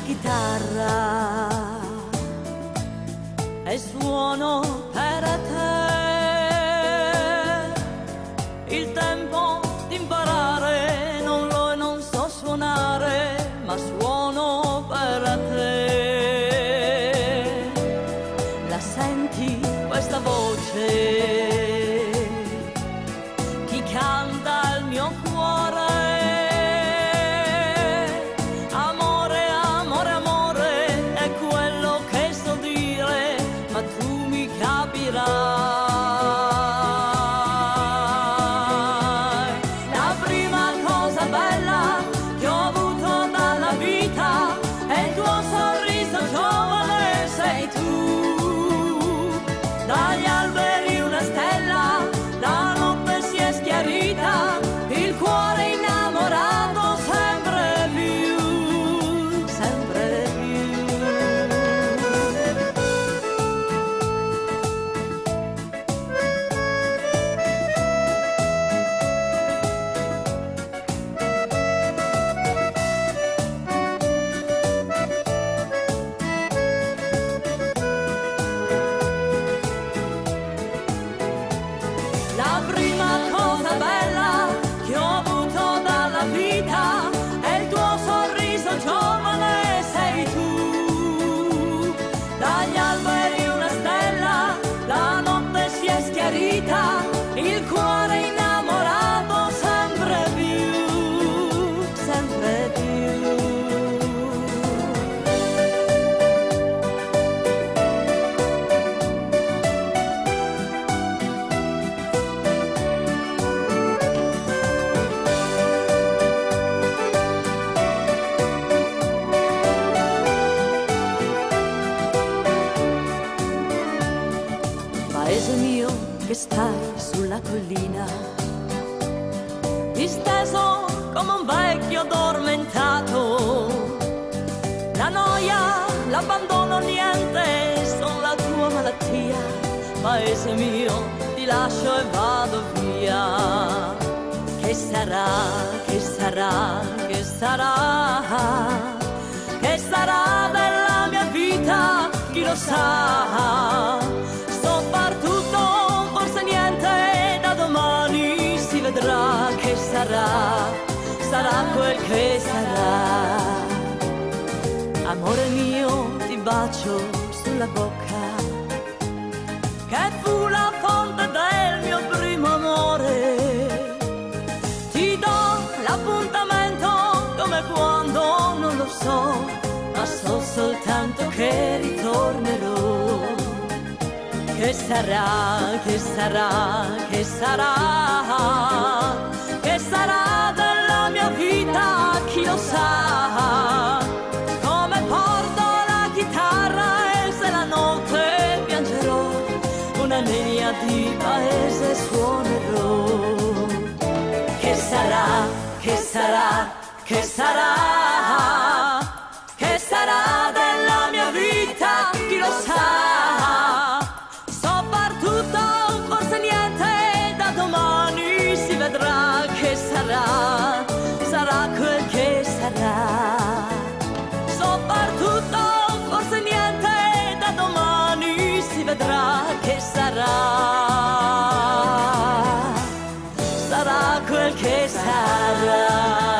chitarra e suono per te. Il tempo di imparare non so suonare, ma suono per te. La senti questa voce? Chi canta il mio cuore? La prima cosa bella che ho avuto dalla vita è il tuo sorriso giovane, sei tu. Dagli alberi una stella, la notte si è schiarita, il cuore innamorato sempre più, sempre più. La prima cosa bella che ho avuto dalla vita è il tuo sorriso giovane, sei tu. Dagli alberi una stella, la notte si è schiarita, il cuore innamorato sempre più, sempre più. Paese mio che stai sulla collina, disteso come un vecchio addormentato. La noia, l'abbandono, niente, sono la tua malattia. Paese mio, ti lascio e vado via. Che sarà, che sarà, che sarà? Che sarà della mia vita? Chi lo sa? So far tutto, forse niente, da domani si vedrà. Che sarà, sarà quel che sarà. Amore mio, ti bacio sulla bocca, che fu la fonte del mio primo amore. Ti do l'appuntamento come quando non lo so, ma so soltanto che ritornerò. Che sarà, che sarà, che sarà? Che sarà della mia vita? Chi lo sa? Come porto la chitarra e se la notte piangerò, una linea di paese suonerò. Che sarà, che sarà, che sarà? Che sarà della mia vita? Chi lo sa? So far tutto, forse niente, da domani si vedrà. Che sarà, sarà quel che sarà. So far tutto, forse niente, da domani si vedrà. Che sarà, sarà quel che sarà.